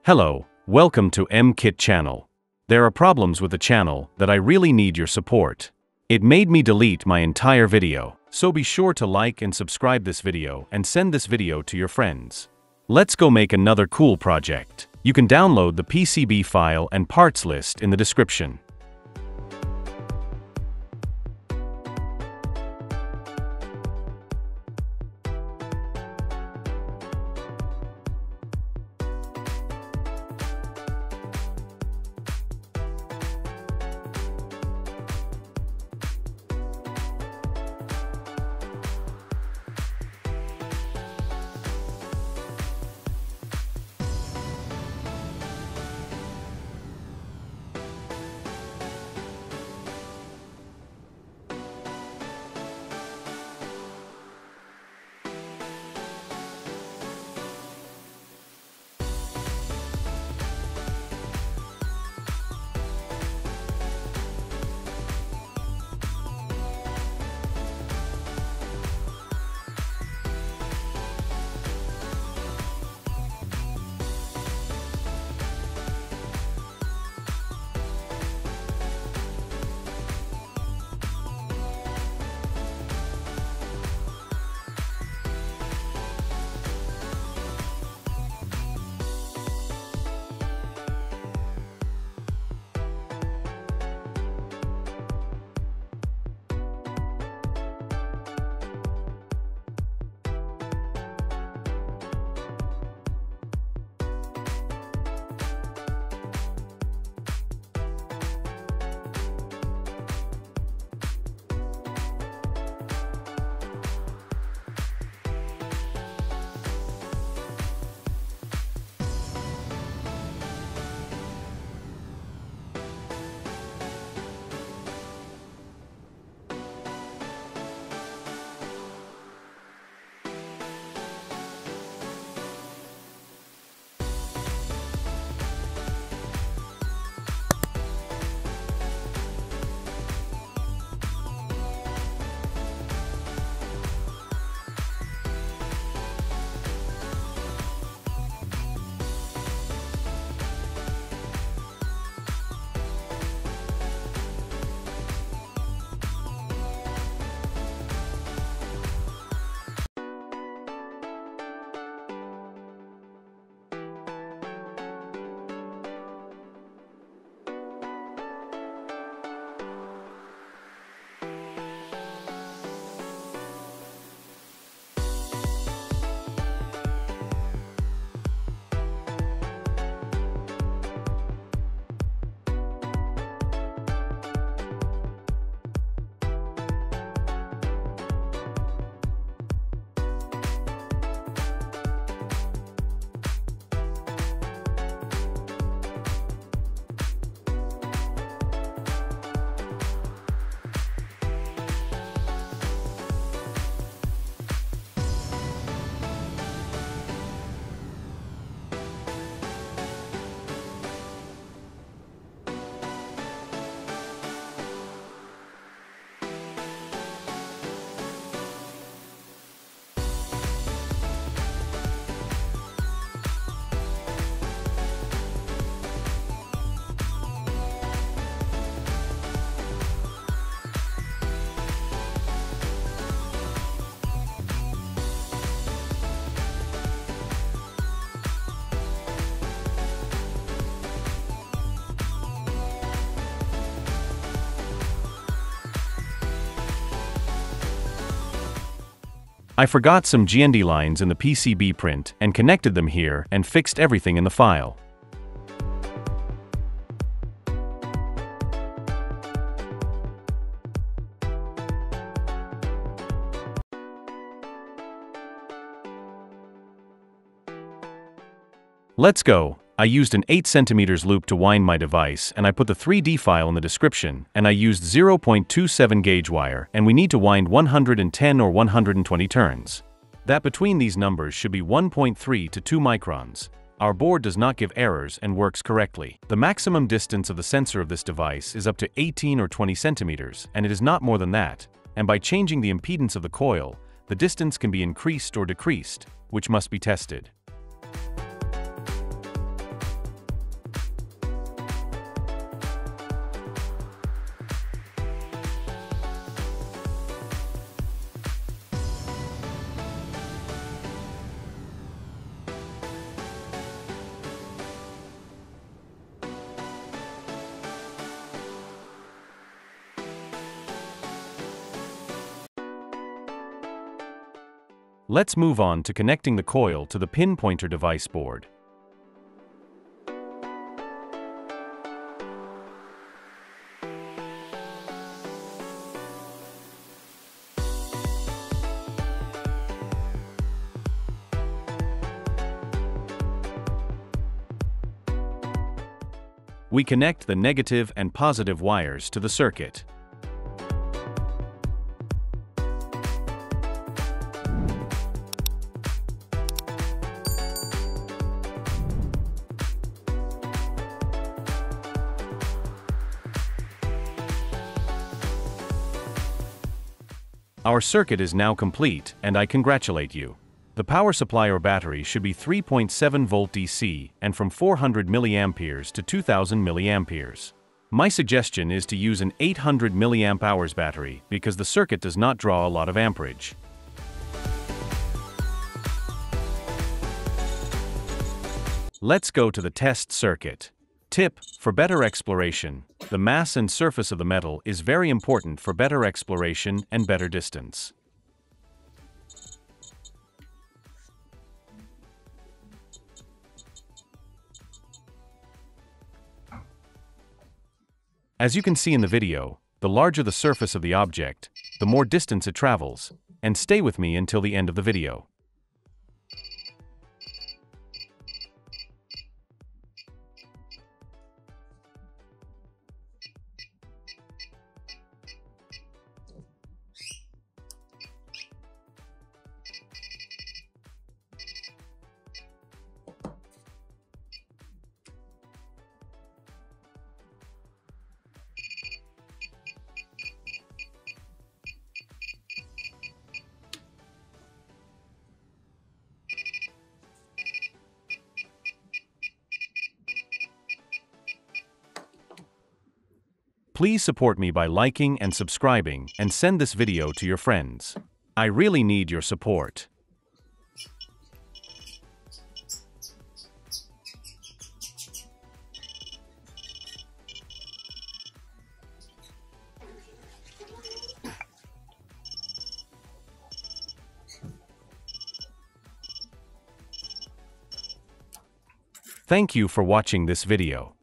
Hello, welcome to MKit channel. There are problems with the channel that I really need your support. It made me delete my entire video, so be sure to like and subscribe this video and send this video to your friends. Let's go make another cool project. You can download the PCB file and parts list in the description. I forgot some GND lines in the PCB print and connected them here and fixed everything in the file. Let's go. I used an 8 cm loop to wind my device, and I put the 3D file in the description, and I used 0.27 gauge wire, and we need to wind 110 or 120 turns. That between these numbers should be 1.3 to 2 microns. Our board does not give errors and works correctly. The maximum distance of the sensor of this device is up to 18 or 20 centimeters, and it is not more than that, and by changing the impedance of the coil, the distance can be increased or decreased, which must be tested. Let's move on to connecting the coil to the pinpointer device board. We connect the negative and positive wires to the circuit. Our circuit is now complete, and I congratulate you. The power supply or battery should be 3.7 volt DC and from 400 milliamperes to 2000 milliamperes. My suggestion is to use an 800 milliamp hours battery because the circuit does not draw a lot of amperage. Let's go to the test circuit. Tip: for better exploration, the mass and surface of the metal is very important for better exploration and better distance. As you can see in the video, the larger the surface of the object, the more distance it travels, and stay with me until the end of the video. Please support me by liking and subscribing and send this video to your friends. I really need your support. Thank you for watching this video.